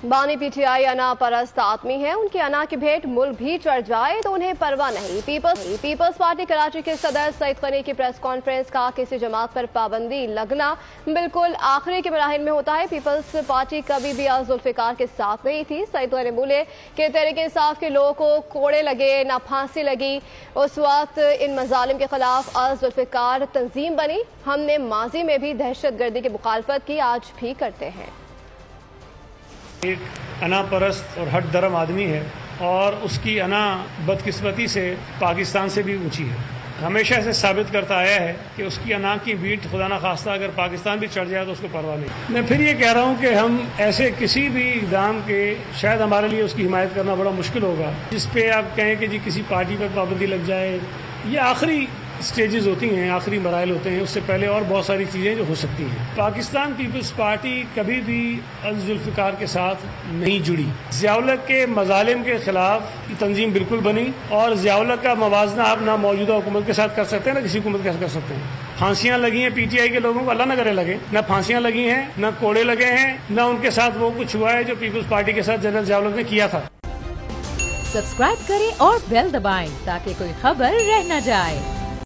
बानी पीटीआई अना परस्त आदमी है। उनकी अना की भेंट मुल्क भी चढ़ जाए तो उन्हें परवाह नहीं। पीपल्स पार्टी कराची के सदर सईद गनी की प्रेस कॉन्फ्रेंस का किसी जमात पर पाबंदी लगना बिल्कुल आखिरी के मराहिल में होता है। पीपल्स पार्टी कभी भी जुल्फिकार के साथ नहीं थी। सईद गनी बोले कि तहरीके इंसाफ के लोगों को कोड़े लगे ना फांसी लगी, उस वक्त इन मजालिम के खिलाफ जुल्फिकार तंजीम बनी। हमने माजी में भी दहशत गर्दी की मुखालफत की, आज भी करते हैं। एक अना परस्त और हट दरम आदमी है और उसकी अना बदकिस्मती से पाकिस्तान से भी ऊंची है। हमेशा से साबित करता आया है कि उसकी अना की बीट खुदा ना खास्ता अगर पाकिस्तान भी चढ़ जाए तो उसको परवाह नहीं। मैं फिर ये कह रहा हूँ कि हम ऐसे किसी भी इक़दाम के शायद हमारे लिए उसकी हिमायत करना बड़ा मुश्किल होगा जिस पे आप कहें कि जी किसी पार्टी पर पाबंदी लग जाए। ये आखिरी स्टेजेस होती हैं, आखिरी मराइल होते हैं, उससे पहले और बहुत सारी चीज़ें जो हो सकती हैं। पाकिस्तान पीपल्स पार्टी कभी भी जुल्फिकार के साथ नहीं जुड़ी। ज़ियाउल हक के मजालिम के खिलाफ तंजीम बिल्कुल बनी और ज़ियाउल हक का मवाजना आप ना मौजूदा हुकूमत के साथ कर सकते हैं ना किसी हुकूमत के साथ कर सकते हैं। फांसियाँ लगी हैं पीटीआई के लोगों को, अल्लाह न करे लगे, ना फांसियाँ लगी हैं, ना कोड़े लगे हैं, ना उनके साथ वो कुछ हुआ है जो पीपल्स पार्टी के साथ जनरल ज़ियाउल हक ने किया था। सब्सक्राइब करें और बेल दबाएं ताकि कोई खबर रह न जाए।